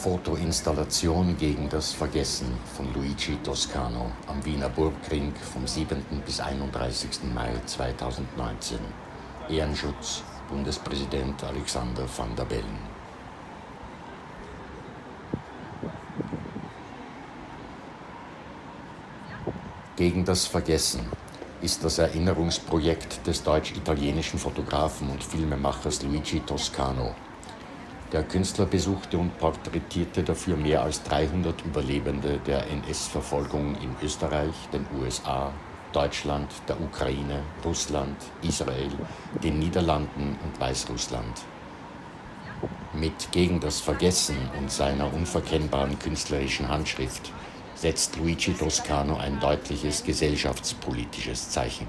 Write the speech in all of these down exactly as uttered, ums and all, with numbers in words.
Fotoinstallation gegen das Vergessen von Luigi Toscano am Wiener Burgring vom siebenten bis einunddreißigsten Mai zweitausendneunzehn. Ehrenschutz Bundespräsident Alexander Van der Bellen. Gegen das Vergessen ist das Erinnerungsprojekt des deutsch-italienischen Fotografen und Filmemachers Luigi Toscano. Der Künstler besuchte und porträtierte dafür mehr als dreihundert Überlebende der N S-Verfolgung in Österreich, den U S A, Deutschland, der Ukraine, Russland, Israel, den Niederlanden und Weißrussland. Mit Gegen das Vergessen und seiner unverkennbaren künstlerischen Handschrift setzt Luigi Toscano ein deutliches gesellschaftspolitisches Zeichen.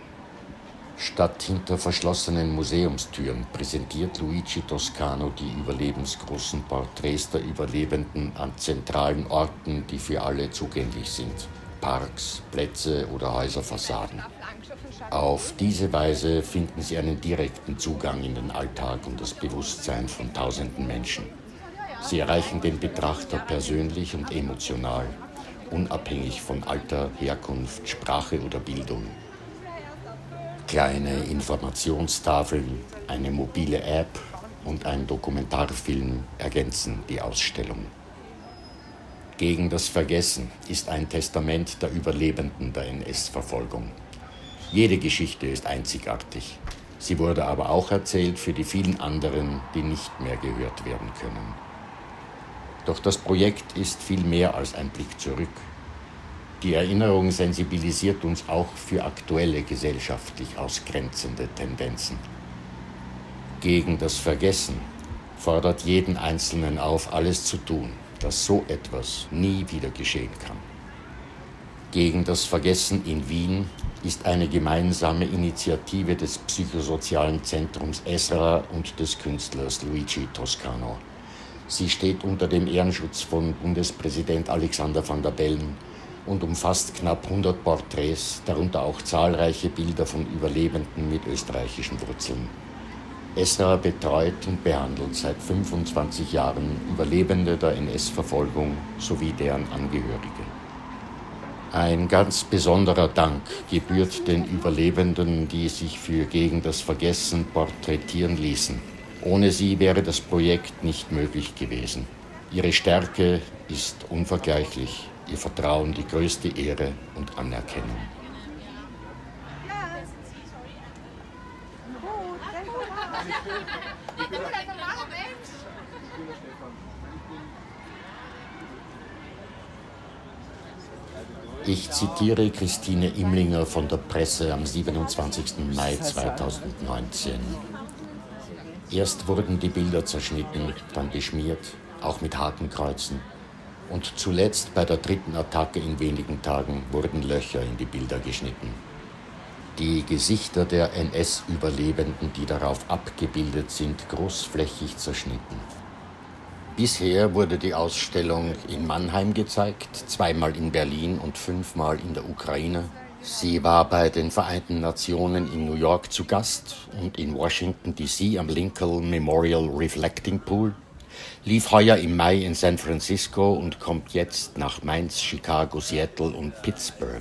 Statt hinter verschlossenen Museumstüren präsentiert Luigi Toscano die überlebensgroßen Porträts der Überlebenden an zentralen Orten, die für alle zugänglich sind: Parks, Plätze oder Häuserfassaden. Auf diese Weise finden sie einen direkten Zugang in den Alltag und das Bewusstsein von tausenden Menschen. Sie erreichen den Betrachter persönlich und emotional, unabhängig von Alter, Herkunft, Sprache oder Bildung. Kleine Informationstafeln, eine mobile App und ein Dokumentarfilm ergänzen die Ausstellung. Gegen das Vergessen ist ein Testament der Überlebenden der N S-Verfolgung. Jede Geschichte ist einzigartig. Sie wurde aber auch erzählt für die vielen anderen, die nicht mehr gehört werden können. Doch das Projekt ist viel mehr als ein Blick zurück. Die Erinnerung sensibilisiert uns auch für aktuelle gesellschaftlich ausgrenzende Tendenzen. Gegen das Vergessen fordert jeden Einzelnen auf, alles zu tun, dass so etwas nie wieder geschehen kann. Gegen das Vergessen in Wien ist eine gemeinsame Initiative des Psychosozialen Zentrums ESRA und des Künstlers Luigi Toscano. Sie steht unter dem Ehrenschutz von Bundespräsident Alexander Van der Bellen und umfasst knapp hundert Porträts, darunter auch zahlreiche Bilder von Überlebenden mit österreichischen Wurzeln. ESRA betreut und behandelt seit fünfundzwanzig Jahren Überlebende der N S-Verfolgung sowie deren Angehörige. Ein ganz besonderer Dank gebührt den Überlebenden, die sich für Gegen das Vergessen porträtieren ließen. Ohne sie wäre das Projekt nicht möglich gewesen. Ihre Stärke ist unvergleichlich, ihr Vertrauen die größte Ehre und Anerkennung. Ich zitiere Christine Imlinger von der Presse am siebenundzwanzigsten Mai zweitausendneunzehn. Erst wurden die Bilder zerschnitten, dann beschmiert, auch mit Hakenkreuzen. Und zuletzt bei der dritten Attacke in wenigen Tagen wurden Löcher in die Bilder geschnitten. Die Gesichter der N S-Überlebenden, die darauf abgebildet sind, großflächig zerschnitten. Bisher wurde die Ausstellung in Mannheim gezeigt, zweimal in Berlin und fünfmal in der Ukraine. Sie war bei den Vereinten Nationen in New York zu Gast und in Washington D C am Lincoln Memorial Reflecting Pool, lief heuer im Mai in San Francisco und kommt jetzt nach Mainz, Chicago, Seattle und Pittsburgh.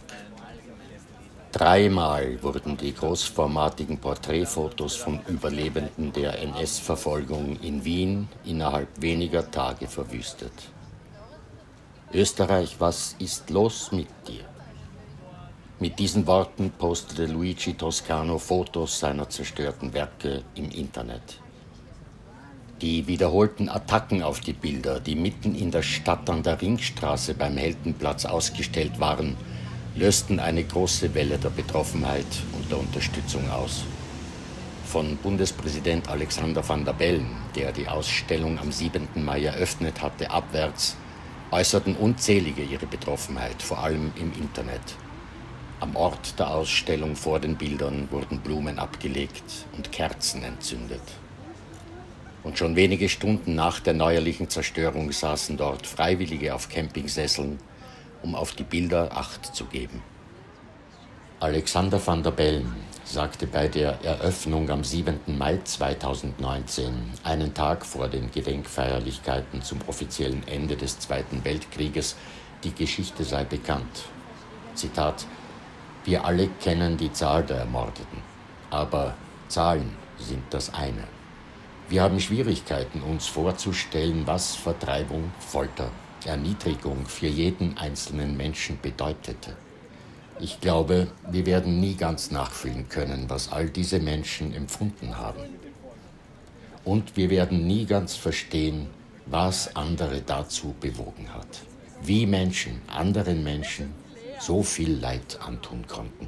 Dreimal wurden die großformatigen Porträtfotos von Überlebenden der N S-Verfolgung in Wien innerhalb weniger Tage verwüstet. Österreich, was ist los mit dir? Mit diesen Worten postete Luigi Toscano Fotos seiner zerstörten Werke im Internet. Die wiederholten Attacken auf die Bilder, die mitten in der Stadt an der Ringstraße beim Heldenplatz ausgestellt waren, lösten eine große Welle der Betroffenheit und der Unterstützung aus. Von Bundespräsident Alexander Van der Bellen, der die Ausstellung am siebenten Mai eröffnet hatte, abwärts, äußerten unzählige ihre Betroffenheit, vor allem im Internet. Am Ort der Ausstellung vor den Bildern wurden Blumen abgelegt und Kerzen entzündet. Und schon wenige Stunden nach der neuerlichen Zerstörung saßen dort Freiwillige auf Campingsesseln, um auf die Bilder Acht zu geben. Alexander van der Bellen sagte bei der Eröffnung am siebenten Mai zweitausendneunzehn, einen Tag vor den Gedenkfeierlichkeiten zum offiziellen Ende des Zweiten Weltkrieges, die Geschichte sei bekannt. Zitat: Wir alle kennen die Zahl der Ermordeten, aber Zahlen sind das eine. Wir haben Schwierigkeiten, uns vorzustellen, was Vertreibung, Folter, Erniedrigung für jeden einzelnen Menschen bedeutete. Ich glaube, wir werden nie ganz nachfühlen können, was all diese Menschen empfunden haben. Und wir werden nie ganz verstehen, was andere dazu bewogen hat. Wie Menschen anderen Menschen so viel Leid antun konnten.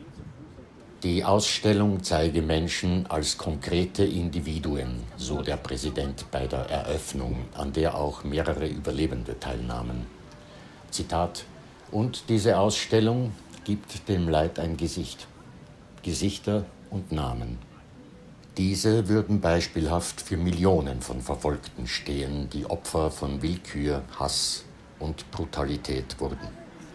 Die Ausstellung zeige Menschen als konkrete Individuen, so der Präsident bei der Eröffnung, an der auch mehrere Überlebende teilnahmen. Zitat: Und diese Ausstellung gibt dem Leid ein Gesicht, Gesichter und Namen. Diese würden beispielhaft für Millionen von Verfolgten stehen, die Opfer von Willkür, Hass und Brutalität wurden.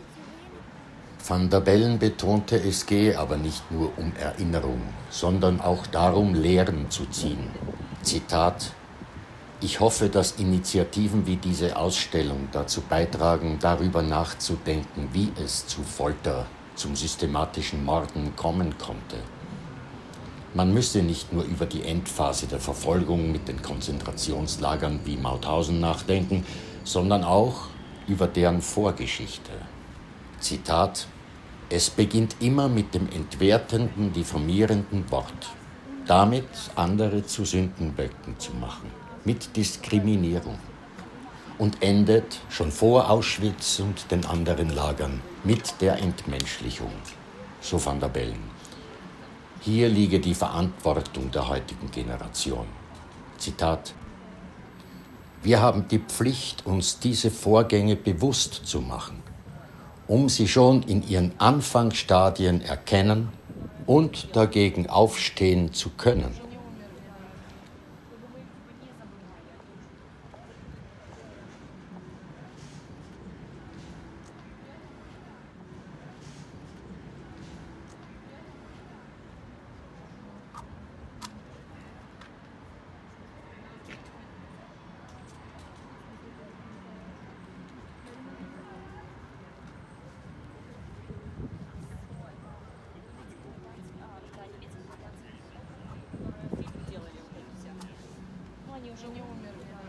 Van der Bellen betonte, es gehe aber nicht nur um Erinnerung, sondern auch darum, Lehren zu ziehen. Zitat: Ich hoffe, dass Initiativen wie diese Ausstellung dazu beitragen, darüber nachzudenken, wie es zu Folter, zum systematischen Morden kommen konnte. Man müsse nicht nur über die Endphase der Verfolgung mit den Konzentrationslagern wie Mauthausen nachdenken, sondern auch über deren Vorgeschichte. Zitat: Es beginnt immer mit dem entwertenden, diffamierenden Wort, damit andere zu Sündenböcken zu machen, mit Diskriminierung, und endet schon vor Auschwitz und den anderen Lagern mit der Entmenschlichung, so Van der Bellen. Hier liege die Verantwortung der heutigen Generation. Zitat: Wir haben die Pflicht, uns diese Vorgänge bewusst zu machen, um sie schon in ihren Anfangsstadien erkennen und dagegen aufstehen zu können. Они уже не умерли.